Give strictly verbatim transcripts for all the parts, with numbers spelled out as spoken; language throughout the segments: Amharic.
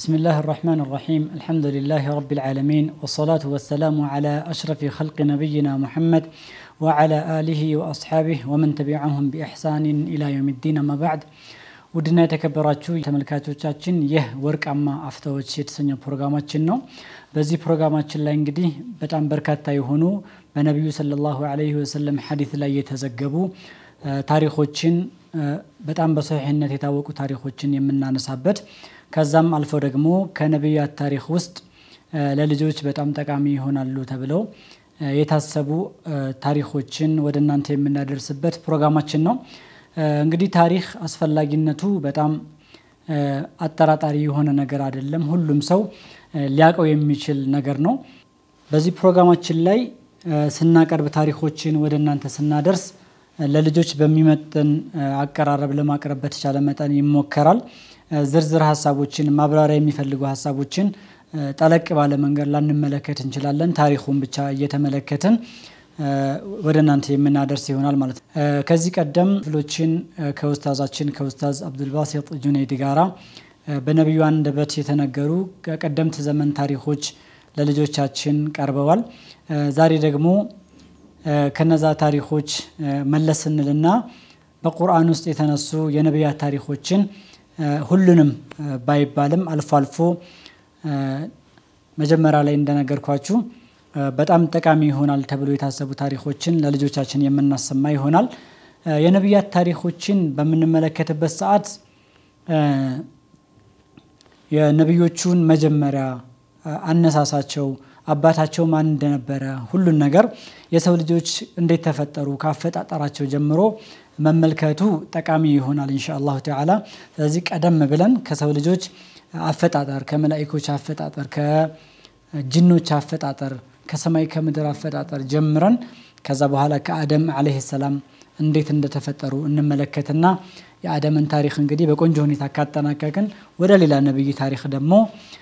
بسم الله الرحمن الرحيم الحمد لله رب العالمين والصلاة والسلام على أشرف خلق نبينا محمد وعلى آله وأصحابه ومن تبعهم بإحسان إلى يوم الدين ما بعد ودنا تكبراتشو تملكاتوቻችን ይህ ወርቃማ አፍታዎች የተሰኘው ፕሮግራማችን ነው። በዚህ ፕሮግራማችን ላይ እንግዲህ በጣም በርካታ የሆኑ በነብዩ ሰለላሁ ዐለይሂ ወሰለም ሐዲስ ላይ የተዘገቡ ታሪኮችን በጣም በሰሂህነት የታወቁ ታሪኮችን የምናነሳበት ከዛም አልፎ ደግሞ ከነብያት ታሪክ ውስጥ ለልጆች በጣም ጠቃሚ ይሆናሉ ተብለው የታሰቡ ታሪኮችን ወደናንተ የምናደርስበት ፕሮግራማችን ነው። እንግዲህ ታሪክ አስፈላጊነቱ በጣም አጠራጣሪ የሆነ ነገር አይደለም። ሁሉም ሰው ሊያቀው የሚችል ነገር ነው። በዚህ ፕሮግራማችን ላይ ስናቀርብ ታሪኮችን ወደናንተ ስናደርስ ለልጆች በሚመጥን አቀራረብ ለማቅረብ በተቻለ መጠን ይሞከራል። ዝርዝር ሐሳቦችን ማብራሪያ የሚፈልጉ ሐሳቦችን ጠለቅ ባለ መንገድ ላንመለከት እንችላለን። ታሪኩን ብቻ እየተመለከትን ወደናንተ የምናደርስ ይሆናል ማለት ነው። ከዚህ ቀደም ፍሎችን ከኡስታዛችን ከኡስታዝ አብዱልባሲጥ ጁነይዲ ጋራ በነብዩ አንደበት የተነገሩ ቀደምት ዘመን ታሪኮች ለልጆቻችን ቀርበዋል። ዛሬ ደግሞ ከነዛ ታሪኮች መለስንልና በቁርአን ውስጥ የተነሱ የነብያት ታሪኮችን ሁሉንም ባይባልም አልፎ አልፎ መጀመሪያ ላይ እንደነገርኳችሁ በጣም ጠቃሚ ይሆናል ተብሎ የታሰቡ ታሪኮችን ለልጆቻችን የምናሰማ ይሆናል። የነብያት ታሪኮችን በመንመለከትበት ሰዓት የነብዮቹን መጀመሪያ አነሳሳቸው አባታቸው ማን እንደነበረ ሁሉን ነገር የሰው ልጆች እንዴት ተፈጠሩ ካፈጣጣራቸው ጀምሮ መመልከቱ ጠቃሚ ይሆናል ኢንሻአላህ ተዓላ። ስለዚህ ቀደም ብለን ከሰው ልጆች አፈጣጣር ከመላእክቶች አፈጣጣር ከጅኖች አፈጣጣር ከሰማይ ከምድር አፈጣጣር ጀምረን ከዛ በኋላ ከአደም አለይሂ ሰላም እንዴት እንደተፈጠሩ እንመለከትና የአደምን ታሪክ እንግዲህ በቆንጆ ሁኔታ ካጠናቀቅን ወደ ሌላ ነብይ ታሪክ ደግሞ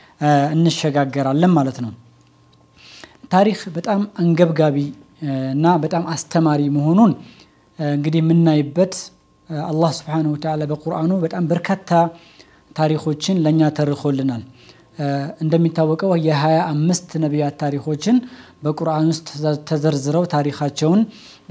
እንሸጋገራለን ማለት ነው። ታሪክ በጣም አንገብጋቢ እና በጣም አስተማሪ መሆኑን እንግዲህ ምናይበት አላህ Subhanahu Wa Ta'ala በቁርአኑ በጣም በርካታ ታሪኮችን ለኛ ተርኮልናል። እንደሚታወቀው የ25 ነብያት ታሪኮችን በቁርአን ውስጥ ተዘርዝረው ታሪካቸውን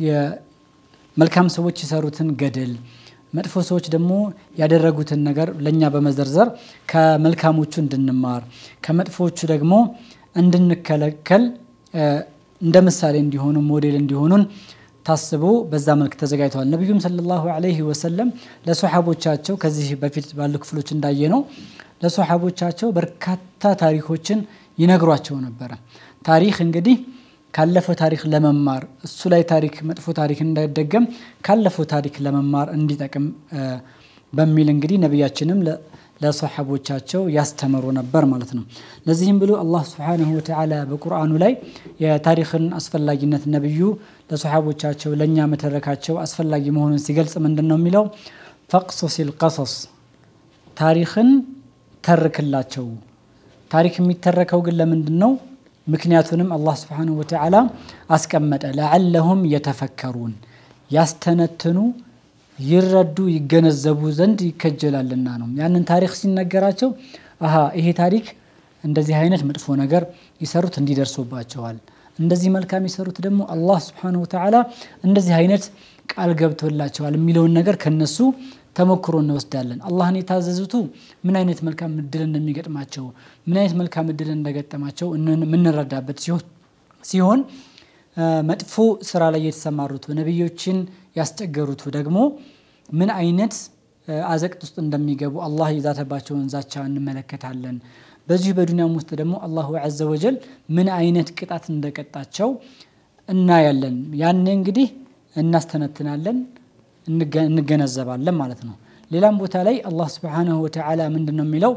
የመልካም ሰዎች የሰሩትን ገድል መጥፎ ሰዎች ደግሞ ያደረጉትን ነገር ለኛ በመዘርዘር ከመልካሞቹ እንድንማር ከመጥፎቹ ደግሞ እንድንከለከል እንደ ምሳሌ እንዲሆኑ ሞዴል እንዲሆኑን ታስቦ በዛ መልኩ ተዘጋጅቷል። ነብዩም ሰለላሁ ዐለይሂ ወሰለም ለሱሐቦቻቸው ከዚህ በፊት ባሉ ክፍሎች እንዳየነው ለሱሐቦቻቸው በርካታ ታሪኮችን ይነግሯቸው ነበር። ታሪክ እንግዲህ ካለፈው ታሪክ ለመማር እሱ ላይ ታሪክ መጥፎ ታሪክ እንዳይደገም ካለፈው ታሪክ ለመማር እንዲጠቅም በሚል እንግዲህ ነብያችንም ለሱሐቦቻቸው ያስተምሩ ነበር ማለት ነው። ለዚህም ብሎ አላህ Subhanahu Wa Ta'ala በቁርአኑ ላይ የታሪክን አስፈላጊነት ነብዩ ለሱሐቦቻቸው ለኛ መተረካቸው አስፈላጊ መሆኑን ሲገልጽ ምንድነው የሚለው ፈቅሱሲል ቀሰስ ታሪክን ተርክላቸው። ታሪክ የሚተረከው ግን ለምንድነው? ምክንያቱንም አላህ Subhanahu Wa Ta'ala አስቀመጠ ለዓለሁም የተፈከሩን ያስተነትኑ ይረዱ ይገነዘቡ ዘንድ ይከጀላልና ነው። ያንን ታሪክ ሲነገራቸው አሃ ይሄ ታሪክ እንደዚህ አይነት መጥፎ ነገር ይሰሩት እንዲደርሱባቸዋል እንደዚህ መልካም ይሰሩት ደግሞ አላህ Subhanahu Wa Ta'ala እንደዚህ አይነት ቃል ገብቶላቸዋል የሚለውን ነገር ከነሱ ተሞክሮ እንወስዳለን። አላህን የታዘዙቱ ምን አይነት መልካም እድል እንደሚገጥማቸው ምን አይነት መልካም እድል እንደገጠማቸው እንንረዳበት ሲሆን መጥፎ ስራ ላይ የተሰማሩት ነብዮችን ያስቸገሩት ደግሞ ምን አይነት አዘቅት ውስጥ እንደሚገቡ አላህ ይዛተባቸውን ዛቻ እንመለከታለን። በዚህ በዱንያም ውስጥ ደግሞ አላሁ ዐዘ ወጀል ምን አይነት ቅጣት እንደቀጣቸው እናያለን። ያን እንግዲህ እናስተነትናለን እንገነዘባለን ማለት ነው። ሌላም ቦታ ላይ አላህ Subhanahu Wa Ta'ala ምንድነው የሚለው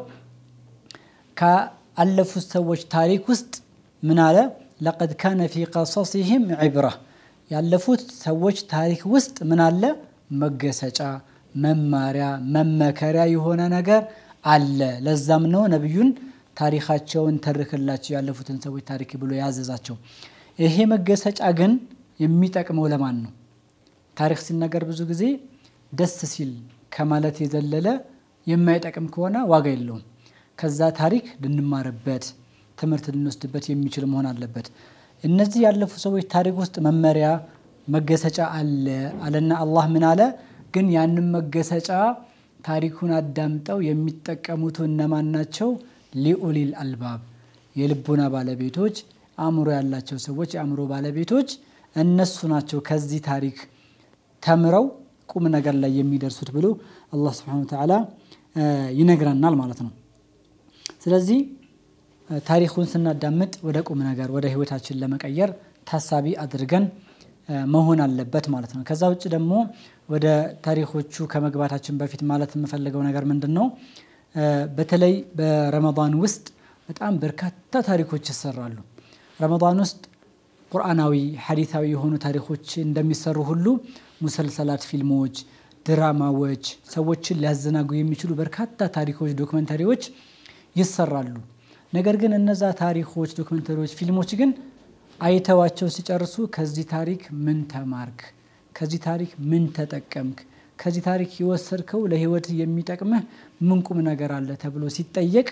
ከአለፉት ሰዎች ታሪክ ውስጥ ምን አለ لقد كان في قصصهم عبرة ያለፉት ሰዎች ታሪክ ውስጥ ምን አለ መገሰጫ መማሪያ መመከሪያ የሆነ ነገር አለ። ለዛም ነው ነብዩን ታሪካቸውን ተርክላቸው ያለፉትን ሰዎች ታሪክ ብሎ ያዘዛቸው። ይሄ መገሰጫ ግን የሚጠቅመው ለማን ነው? ታሪክ ሲነገር ብዙ ጊዜ ደስ ሲል ከማለት የዘለለ የማይጠቅም ከሆነ ዋጋ የለውም። ከዛ ታሪክ ልንማርበት ትምህርት ልንወስድበት የሚችል መሆን አለበት እነዚህ ያለፉ ሰዎች ታሪክ ውስጥ መመሪያ መገሰጫ አለ አለና አላህ ምን አለ ግን ያንን መገሰጫ ታሪኩን አዳምጠው የሚጠቀሙት እነማን ናቸው ሊኡሊል አልባብ የልቦና ባለቤቶች አእምሮ ያላቸው ሰዎች አእምሮ ባለቤቶች እነሱ ናቸው ከዚህ ታሪክ ተምረው ቁም ነገር ላይ የሚደርሱት ብሎ አላህ Subhanahu Wa Ta'ala ይነግራናል ማለት ነው ስለዚህ ታሪኩን ስናዳምጥ ወደ ቁም ነገር ወደ ህይወታችን ለመቀየር ታሳቢ አድርገን መሆን አለበት ማለት ነው ከዛ ውጭ ደግሞ ወደ ታሪኮቹ ከመግባታችን በፊት ማለት የምፈልገው ነገር ምንድነው በተለይ በረመዳን ውስጥ በጣም በርካታ ታሪኮች ይሰራሉ ረመዳን ውስጥ ቁርአናዊ ሐዲሳዊ የሆኑ ታሪኮች እንደሚሰሩ ሁሉ ሙሰልሰላት ፊልሞች ድራማዎች ሰዎችን ሊያዘናጉ የሚችሉ በርካታ ታሪኮች ዶክመንተሪዎች ይሰራሉ ነገር ግን እነዛ ታሪኮች ዶክመንተሪዎች ፊልሞች ግን አይተዋቸው ሲጨርሱ ከዚህ ታሪክ ምን ተማርክ ከዚህ ታሪክ ምን ተጠቀምክ ከዚህ ታሪክ ይወሰርከው ለህይወት የሚጠቅምህ ምን ቁም ነገር አለ ተብሎ ሲጠየቅ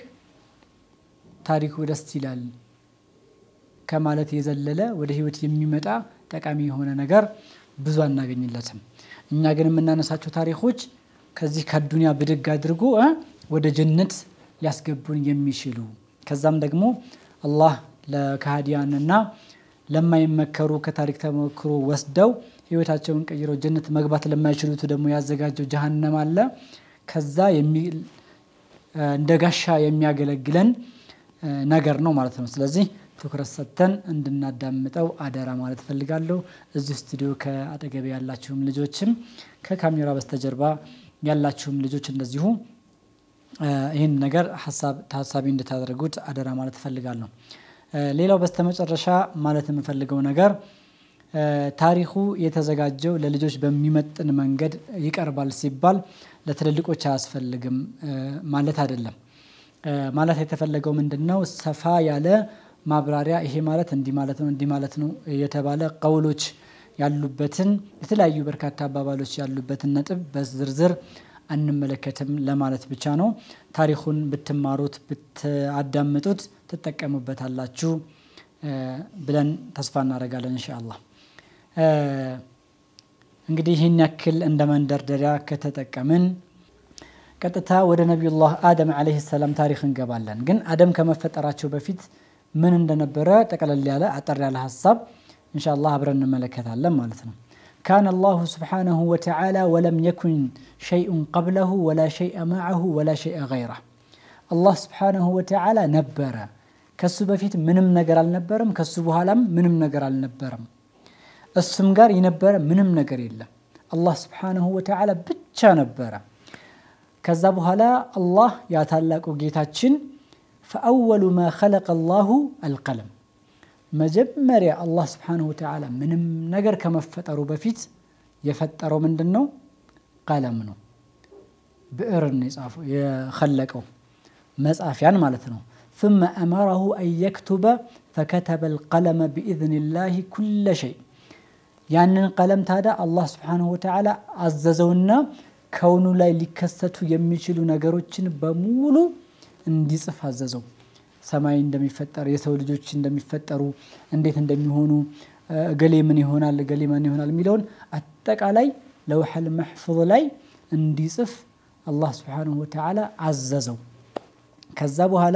ታሪኩ ደስ ይላል ከማለት የዘለለ ወደ ህይወት የሚመጣ ጠቃሚ የሆነ ነገር ብዙ አናገኝለትም እኛ ግን የምናነሳቸው ታሪኮች ከዚህ ከዱንያ ብድግ አድርጎ ወደ ጀነት ሊያስገቡን የሚችሉ ከዛም ደግሞ አላህ ለካህዲያንና ለማይመከሩ ከታሪክ ተመክሮ ወስደው ህይወታቸውን ቀይረው ጀነት መግባት ለማይችሉት ደግሞ ያዘጋጀው ጀሃነም አለ ከዛ የሚ እንደጋሻ የሚያገለግለን ነገር ነው ማለት ነው ስለዚህ ትኩረት ሰጥተን እንድናዳምጠው አደራ ማለት ፈልጋለሁ እዚህ ስቱዲዮ ከአጠገቤ ያላችሁም ልጆችም ከካሜራ በስተጀርባ ያላችሁም ልጆች እንደዚሁ ይሄን ነገር ሐሳብ ታሳቢ እንድታደርጉት አደራ ማለት ፈልጋለሁ ሌላው በስተመጨረሻ ማለት የምፈልገው ነገር ታሪኩ የተዘጋጀው ለልጆች በሚመጥን መንገድ ይቀርባል ሲባል ለትልልቆች አያስፈልግም ማለት አይደለም ማለት የተፈለገው ምንድነው ሰፋ ያለ ማብራሪያ ይሄ ማለት እንዲ ማለት ነው እንዲ ማለት ነው የተባለ ቀውሎች ያሉበትን የተለያዩ በርካታ አባባሎች ያሉበትን ነጥብ በዝርዝር አንመለከተም ለማለት ብቻ ነው ታሪኩን ብትማሩት ብታዳምጡት ተጠቀሙበታላችሁ ብለን ተስፋ እናደርጋለን ኢንሻአላህ እንግዲህ ይሄን ያክል እንደመንደርደሪያ ከተጠቀምን ቀጥታ ወደ ነብዩላህ አደም አለይሂ ሰላም ታሪክ እንገባለን ግን አደም ከመፈጠራቸው በፊት ምን እንደነበረ ተቀለል ያለ አጠር ያለ ሐሳብ ኢንሻአላህ አብረን እንመለከታለን ማለት ነው كان الله سبحانه وتعالى ولم يكن شيء قبله ولا شيء معه ولا شيء غيره الله سبحانه وتعالى نبر ከሱ በፊት ምንም ነገር አልነበረም ከሱ በኋላም ምንም ነገር አልነበረም እሱም ጋር የነበረ ምንም ነገር የለም አላህ Subhanahu Wa Ta'ala ብቻ ነበረ ከዛ በኋላ አላህ ያ ታላቁ ጌታችን فأول ما خلق الله القلم መጀመሪያ አላህ Subhanahu Wa Ta'ala ምንም ነገር ከመፈጠሩ በፊት የፈጠረው ምንድነው ቀለም ነው ብዕርን የጻፈው የخلቀው መጻፊያን ማለት ነው ثم أمره أن يكتب فكتب القلم بإذن الله كل شيء ያንን ቀለም ታዲያ አላህ Subhanahu Wa Ta'ala አዘዘውና ከውኑ ላይ ሊከሰቱ የሚችሉ ነገሮችን በሙሉ እንዲጽፍ አዘዘው ሰማይ እንደሚፈጠር የሰው ልጆች እንደሚፈጠሩ እንዴት እንደሚሆኑ ገሌ ምን ይሆናል ገሌ ምን ይሆናል የሚለውን አጠቃላይ ለውሐል መህፉዝ ላይ እንዲጽፍ አላህ Subhanahu Wa Ta'ala አዘዘው ከዛ በኋላ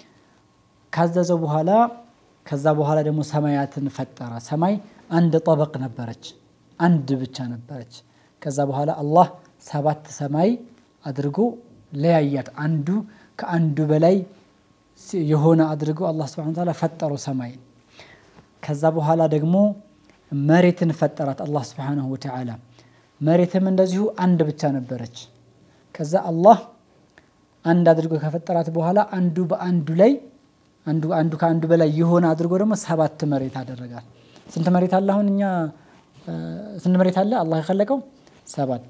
ካዘዘው በኋላ ከዛ በኋላ ደግሞ ሰማያትን ፈጠረ ሰማይ አንድ ጠበቅ ነበረች አንድ ብቻ ነበረች ከዛ በኋላ አላህ ሰባት ሰማይ አድርጎ ለያያት አንዱ ከአንዱ በላይ የሆነ አድርጎ አላህ Subhanahu Wa Ta'ala ፈጠረው ሰማይ ከዛ በኋላ ደግሞ መሬትን ፈጠራት አላህ Subhanahu Wa Ta'ala መሬትም እንደዚሁ አንድ ብቻ ነበረች ከዛ አላህ አንድ አድርጎ ከፈጠራት በኋላ አንዱ በአንዱ ላይ አንዱ አንዱ ከአንዱ በላይ የሆነ አድርጎ ደግሞ ሰባት መሬት አደረጋት ስንት መሬት አለ አሁን እኛ ስንት መሬት አለ አላህ የخلቀው ሰባት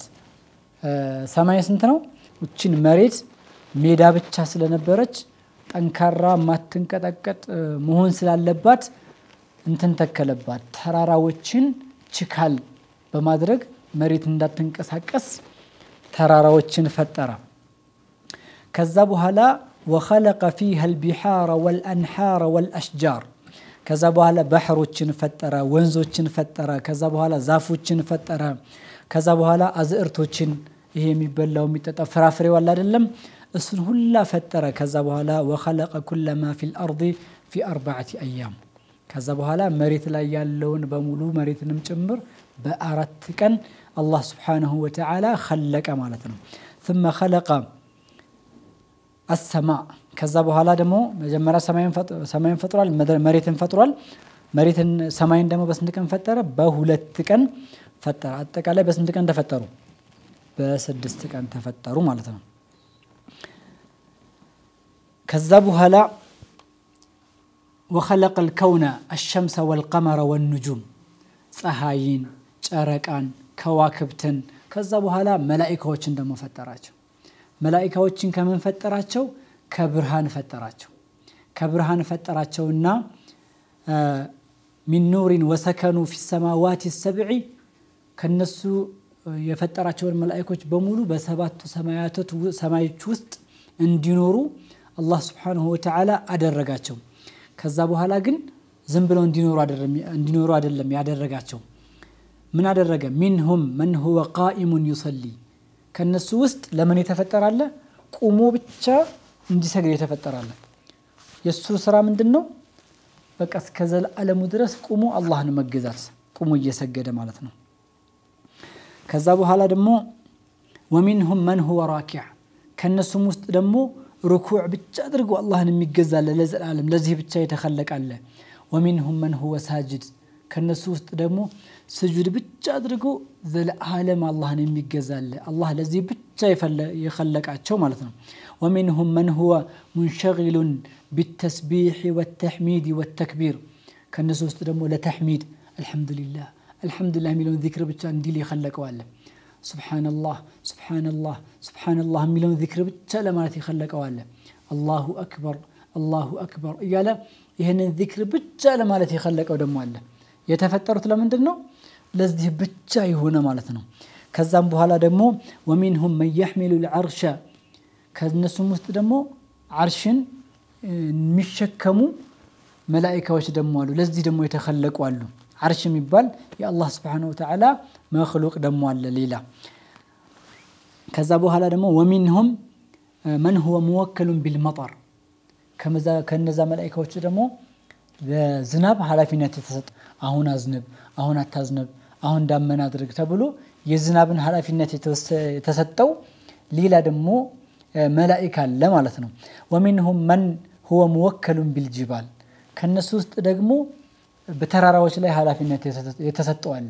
ሰማይ ስንት ነው እቺን መሬት ሜዳ ብቻ ስለነበረች ጠንካራ ማትንቀጠቀጥ መሆን ስላለባት እንትን ተከለባት ተራራዎችን ችካል በማድረግ መሬት እንዳትንቀሳቀስ ተራራዎችን ፈጠረ ከዛ በኋላ وخلق فيها البحار والأنحار والأشجار كذا بኋላ ባህሮችን ፈጠረ ወንዞችን ፈጠረ ከዛ በኋላ ዛፎችን ፈጠረ ከዛ በኋላ አዝርቶችን ይሄ የሚበላው የሚጠጣ ፍራፍሬ ወላ አይደለም እሱን ሁላ ፈጠረ ከዛ በኋላ وخلق كل ما في الارض في اربعه ايام ከዛ በኋላ መሬት ላይ ያለውን በሙሉ መሬትንም ጭምር በአራት ቀን አላህ Subhanahu Wa Ta'ala خلق ማለት ነው ثم خلق السماء ከዛ በኋላ ደግሞ መጀመሪያ ሰማይን ሰማይን ፈጥሯል መሬትን ፈጥሯል መሬትን ሰማይን ደግሞ በስንት ቀን ፈጠረ በሁለት ቀን ፈጠረ አጠቃላይ በስንት ቀን ተፈጠሩ በስድስት ቀን ተፈጠሩ ማለት ነው ከዛ በኋላ وخلق الكون الشمس والقمر والنجوم ፀሐይን ጨረቃን ከዋክብትን ከዛ በኋላ መላእክቶችን ደግሞ ፈጠራቸው መላእክቶችን ከመን ፈጠራቸው ከብርሃን ፈጠራቸው ከብርሃን ፈጠራቸውና من نور وسكنوا في السماوات السبع ከነሱ የፈጠራቸው መላእክቶች በሙሉ በሰባቱ ሰማያት ሰማዮች ውስጥ እንዲኖሩ አላህ Subhanahu Wa Ta'ala አደረጋቸው ከዛ በኋላ ግን ዝም ብለው እንዲኖሩ አይደለም እንዲኖሩ አይደለም ያደረጋቸው ምን አደረገ منهم من هو قائم يصلي ከነሱ ውስጥ ለምን የተፈጠራለ ቁሞ ብቻ እንዲሰግድ የተፈጠራለ የሱ ስራ ምንድነው በቃ እስከ ዘላለም ድረስ ቁሞ አላህን መገዛት ቁሞ እየሰገደ ማለት ነው ከዛ በኋላ ደግሞ ومنهم من هو راكع ከነሱም ውስጥ ደግሞ ሩኩዕ ብቻ አድርጎ አላህን የሚገዛለ ለዘላለም ለዚህ ብቻ የተخلቀለ ومنهم من هو ساجد ከነሱ ውስጥ ደግሞ ስጁድ ብቻ አድርጎ ዘላለም አላህን የሚገዛለ አላህ ለዚህ ብቻ የخلቃቸው ማለት ነው ومنهم من هو منشغل بالتسبيح والتحميد والتكبير ከነሱ ውስጥ ደግሞ ለተህሚድ الحمد لله الحمد لله ሚለውን ዚክር ብቻ እንዲል የخلቀዋለ سبحان الله سبحان الله سبحان الله ሚለውን ዚክር ብቻ ለማለት የخلቀዋለ الله اكبر الله اكبر እያለ ይሄንን ዚክር ብቻ ለማለት የخلቀው ደግሞ አለ የተፈጠሩት ለምንድነው ለዚህ ብቻ ይሆነ ማለት ነው ከዛም በኋላ ደግሞ ومنهم من يحمل العرش ከነሱም ውስጥ ደግሞ አርሽን የሚሸከሙ መላእክቶች ደግሞ አሉ ለዚህ ደግሞ የተخلቁ አሉ عرش የሚባል የአላህ Subhanahu Wa Ta'ala መخلوق ደግሞ አለ ሌላ ከዛ በኋላ ደግሞ ومنهم من هو موكل بالمطر ከመዛ ከነዛ መላእክቶች ደግሞ በዝናብ ኃላፊነት የተሰጠ አሁን አዝነብ አሁን አታዝነብ አሁን ዳመና አድርግ ተብሎ የዝናብን ኃላፊነት የተሰጠው ሌላ ደግሞ መላእክት አለ ማለት ነው ومنهم من هو موكل بالجبال ከነሱ ውስጥ ደግሞ በተራራዎች ላይ ኃላፊነት የተሰጠው አለ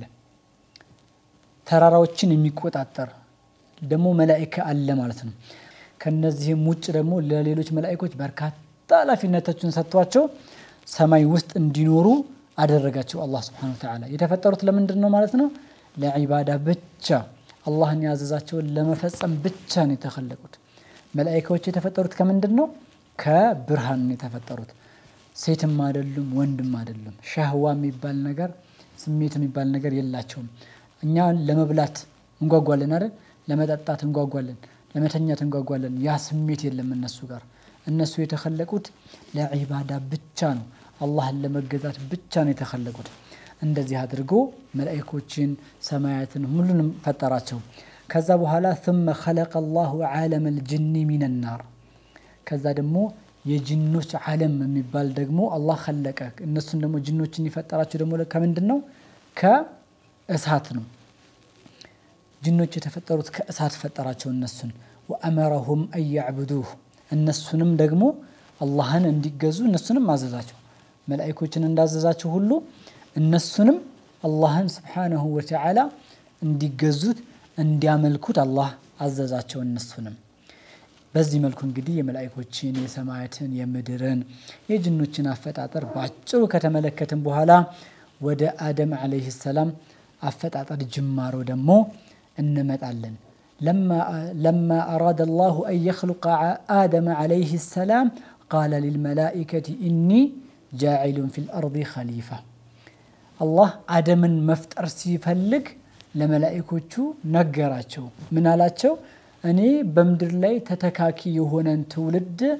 ተራራዎችን የሚቆጣጠር ደግሞ መላእክት አለ ማለት ነው ከነዚህም ውጭ ደግሞ ለሌሎች መላእክቶች በርካታ ኃላፊነቶችን ሰጥቷቸው ሰማይ ውስጥ እንዲኖሩ አደረጋቸው አላህ Subhanahu Wa Ta'ala የተፈጠሩት ለምንድነው ማለት ነው ለዒባዳ ብቻ አላህን ያዘዛቸውን ለመፈጸም ብቻ ነው የተخلቁት መላእክቶች የተፈጠሩት ከምንድነው ከብርሃን ነው የተፈጠሩት ሴትም አይደሉም ወንድም አይደሉም ሻህዋ የሚባል ነገር ስሜት የሚባል ነገር የላቸውም እኛ ለመብላት እንጓጓለን አይደል ለመጠጣት እንጓጓለን ለመተኛት እንጓጓለን ያ ስሜት የለም እነሱ ጋር እነሱ የተخلቁት ለዒባዳ ብቻ ነው አላህን ለመገዛት ብቻ ነው የተخلቁት እንደዚህ አድርጎ መላእክቶችን ሰማያትን ሁሉንም ፈጠራቸው ከዛ በኋላ ثم خلق الله عالم الجن من النار ከዛ ደግሞ የጂኖች ዓለም የሚባል ደግሞ አላህ خلቀ እነሱን ደግሞ ጂኖችን ይፈጠራቸው ደግሞ ለከምንድነው ከእሳት ነው ጂኖች የተፈጠሩት ከእሳት ፈጠራቸው እነሱን وامرهم ان يعبدوه እነሱንም ደግሞ አላህን እንዲገዙ እነሱንም አዘዛቸው መላእክቶችን እንዳዘዛቸው ሁሉ እነሱንም አላህን Subhanahu Wa Ta'ala እንዲገዙት እንዲያመልኩት አላህ አዘዛቸው እነሱንም በዚህ መልኩ እንግዲህ የመላእክቶችን የሰማያትን የምድርን የጂኖችን አፈጣጠር ባጭሩ ከተመለከተን በኋላ ወደ አደም አለይሂ ሰላም አፈጣጠር ጅማሮ ደግሞ እንመጣለን لما لما اراد الله ان يخلق ادم عليه السلام قال للملائكه اني جاعل في الارض خليفه الله ادمن مفطر ሲፈልግ ለመላእክቶቹ ነገራቸው ምን አላቸው እኔ በመድር ላይ ተተካኪ የሆነን ትውልድ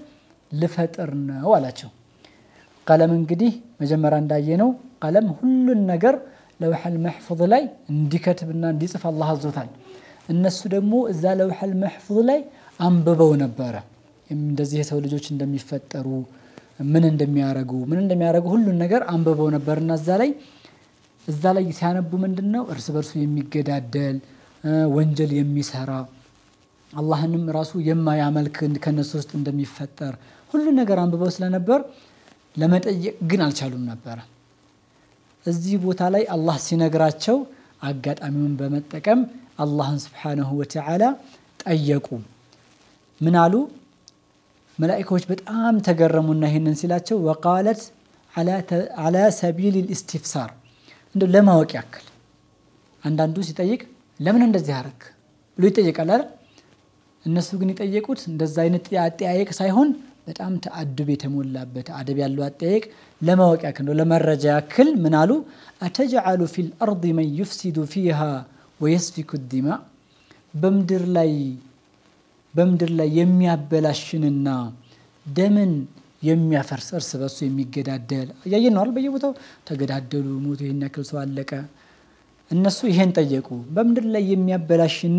ልፈጥር ነው አላቸው ቀለም እንግዲህ መጀመሪያ እንዳየነው ቀለም ሁሉን ነገር ለውሐል መህፉዝ ላይ እንዲከትብና እንዲጽፍ አላህ አዞታል እነሱ ደግሞ እዛ ለውሐል መህፉዝ ላይ አንብበው ነበር እንደዚህ የሰው ልጆች እንደሚፈጠሩ ምን እንደሚያረጉ ምን እንደሚያረጉ ሁሉን ነገር አንብበው ነበርና እዛ ላይ እዛ ላይ ሲያነቡ ምንድነው እርስ በርሱ የሚገዳደል ወንጀል የሚሰራ አላህንም ራሱ የማያመልክ ከነሱ ውስጥ እንደሚፈጠር ሁሉ ነገር አንብበው ስለነበር ለመጠየቅ ግን አልቻሉም ነበር እዚህ ቦታ ላይ አላህ ሲነግራቸው አጋጣሚውን በመጠቀም አላህን Subhanahu Wa Ta'ala ጠየቁ ምን አሉ መላእክቶች በጣም ተገረሙና ይሄንን ሲላቸው وقالت على على سبيل الاستفسار እንደው ለማወቅ ያክል አንዳንዱ ሲጠይቅ ለምን እንደዚህ አረክ ብሎ ይጠይቃል አይደል እነሱ ግን ይጠይቁት እንደዛ አይነት አጠያየቅ ሳይሆን በጣም ተአድብ የተሞላበት አደብ ያለው አጠያየቅ ለማወቅ ያክል ነው ለመረጃ ያክል ምን አሉ አተجعل في الارض من يفسد فيها ويسفك الدماء በምድር ላይ በምድር ላይ የሚያበላሽንና ደምን የሚያፈርስ እርስ በርሱ የሚገዳደል ያየነው አይደል በየቦታው ተገዳደሉ ሞቱ ይሄን ያክል ሰው አለቀ እነሱ ይሄን ጠየቁ በምድር ላይ የሚያበላሽና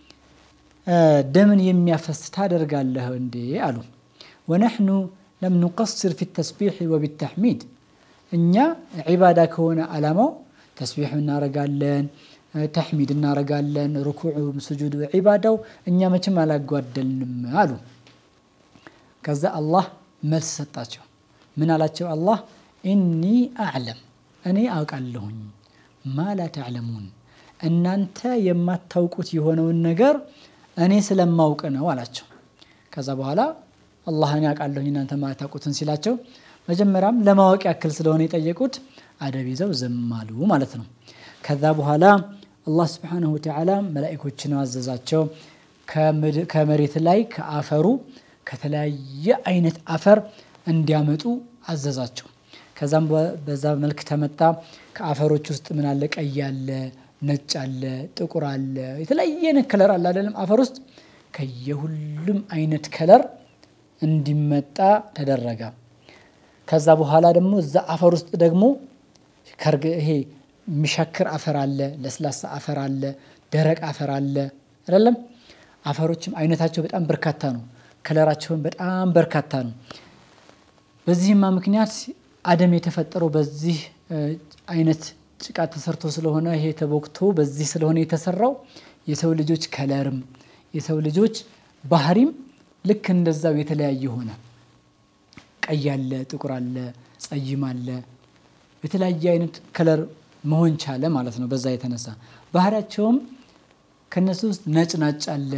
ደምን የሚያፈስ ታደርጋለህ እንዴ አሉ ونحن لم نقصر في التسبيح وبالتحميد እኛ ዒባዳ ከሆነ አላማው ተስቢህ እናረጋለን ተህሚድ እናረጋለን ሩኩዑ ስጁዱ ዒባዳው እኛ መቼም አላጓደልንም አሉ ከዛ አላህ መልስ ሰጣቸው ምን አላቸው አላህ ኢኒ አዕለም እኔ አውቃለሁኝ ማላ ተዕለሙን እናንተ የማታውቁት የሆነውን ነገር እኔ ስለማውቅ ነው አላቸው ከዛ በኋላ አላህን ያውቃለሁኝ እናንተ ማታውቁትን ሲላቸው መጀመሪያም ለማወቅ ያክል ስለሆነ የጠየቁት አደብ ይዘው ዝም አሉ ማለት ነው ከዛ በኋላ አላህ Subhanahu Wa Ta'ala መላእክቶችን አዘዛቸው ከመሬት ላይ ከአፈሩ ከተለያየ አይነት አፈር እንዲያመጡ አዘዛቸው ከዛም በዛ መልክ ተመጣ ከአፈሮች ውስጥ ምን አለ ቀይ አለ ነጭ አለ ጥቁር አለ የተለያየ ከለር አለ አይደለም አፈር ውስጥ ከየሁሉም አይነት ከለር እንዲመጣ ተደረገ ከዛ በኋላ ደግሞ እዛ አፈር ውስጥ ደግሞ ከርገ ይሄ ሚሸክር አፈር አለ ለስላሳ አፈር አለ ደረቅ አፈር አለ አይደለም አፈሮችም አይነታቸው በጣም በርካታ ነው ከለራቸውን በጣም በርካታ ነው በዚህማ ምክንያት አደም የተፈጠረው በዚህ አይነት ጭቃ ተሰርቶ ስለሆነ ይሄ ተቦክቶ በዚህ ስለሆነ የተሰራው የሰው ልጆች ከለርም የሰው ልጆች ባህሪም ልክ እንደዛው የተለያየ ሆነ ቀይ አለ ጥቁር አለ ጸይም አለ የተለያየ አይነት ከለር መሆን ቻለ ማለት ነው በዛ የተነሳ ባህሪያቸውም ከነሱ ውስጥ ነጭ ናጭ አለ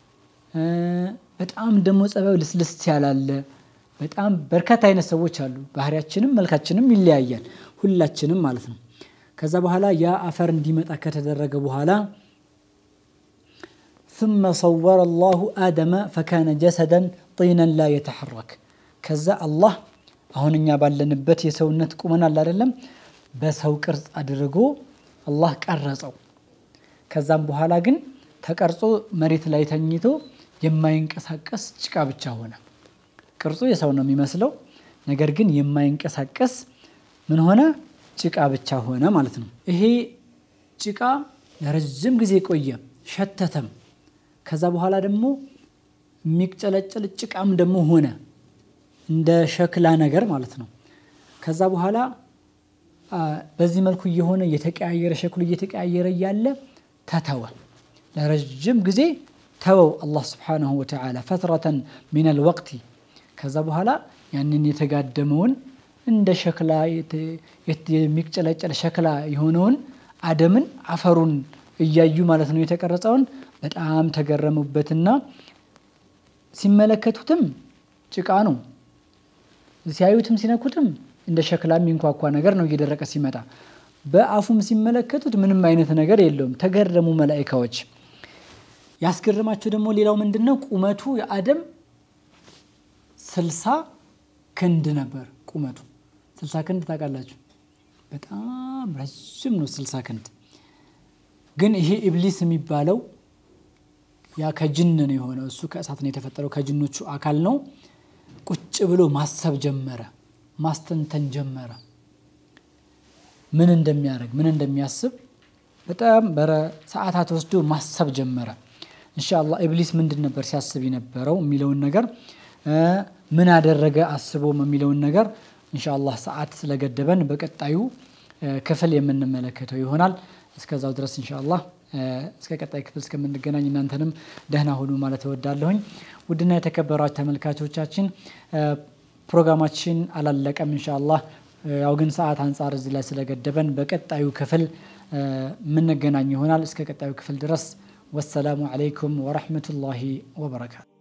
በጣም ደሞ ጸባዩ ልስልስ ያላለ በጣም በርካታ አይነት ሰዎች አሉ ባህሪያችንም መልካችንም ይለያያል ሁላችንም ማለት ነው ከዛ በኋላ ያ አፈር እንዲመጣ ከተደረገ በኋላ ثم صور الله آدم فكان جسدا طينا لا يتحرك كذا الله አሁንኛ ባለንበት የሰውነት ቁመና አይደለም በሰው ቅርጽ አድርጎ አላህ ቀረጸው ከዛም በኋላ ግን ተቀርጾ መሬት ላይ ተኝቶ የማይንቀሳቀስ ጭቃ ብቻ ሆነ ቅርጹ የሰው ነው የሚመስለው ነገር ግን የማይንቀሳቀስ ምን ሆነ ጭቃ ብቻ ሆነ ማለት ነው ይሄ ጭቃ ለረጅም ጊዜ ቆየ ሸተተም ከዛ በኋላ ደግሞ የሚቅጨለጨል ጭቃም ደግሞ ሆነ እንደ ሸክላ ነገር ማለት ነው ከዛ በኋላ በዚህ መልኩ የሆነ የተቀያየረ ሸክሉ እየተቀያየረ ያለ ተተወ ለረጅም ጊዜ ተወው አላህ Subhanahu Wa Ta'ala فترة من الوقت ከዛ በኋላ ያንን የተጋደመውን እንደ ሸክላ የሚቅጨለጨል ሸክላ የሆነውን አደምን አፈሩን እያዩ ማለት ነው የተቀረጸውን በጣም ተገረሙበትና ሲመለከቱትም ጭቃ ነው ሲያዩትም ሲነኩትም እንደ ሸክላ የሚንኳኳ ነገር ነው እየደረቀ ሲመጣ በአፉም ሲመለከቱት ምንም አይነት ነገር የለውም ተገረሙ መላእክቶች ያስገረማቸው ደግሞ ሌላው ምንድነው ቁመቱ የአደም ስልሳ ክንድ ነበር ቁመቱ ስልሳ ክንድ ታውቃላችሁ በጣም ረጅም ነው ስልሳ ክንድ ግን ይሄ ኢብሊስ የሚባለው ያ ከጅን ነው የሆነው እሱ ከእሳት ነው የተፈጠረው ከጅኖቹ አካል ነው ቁጭ ብሎ ማሰብ ጀመረ ማስተንተን ጀመረ ምን እንደሚያደርግ ምን እንደሚያስብ በጣም በሰዓታት ወስዶ ማሰብ ጀመረ ኢንሻአላህ ኢብሊስ ምንድን ነበር ሲያስብ የነበረው የሚለውን ነገር ምን አደረገ አስቦ የሚለውን ነገር ኢንሻአላህ ሰዓት ስለገደበን በቀጣዩ ክፍል የምንመለከተው ይሆናል እስከዛው ድረስ ኢንሻአላህ እስከ ቀጣይ ክፍል እስከምንገናኝ እናንተንም ደህና ሁኑ ማለት እወዳለሁኝ ውድና የተከበራችሁ ተመልካቾቻችን ፕሮግራማችን አላለቀም ኢንሻአላህ ያው ግን ሰዓት አንፃር እዚህ ላይ ስለገደበን በቀጣዩ ክፍል ምን ገናኝ ይሆናል እስከ ቀጣዩ ክፍል ድረስ ወሰላሙ አለይኩም ወራህመቱላሂ ወበረካቱ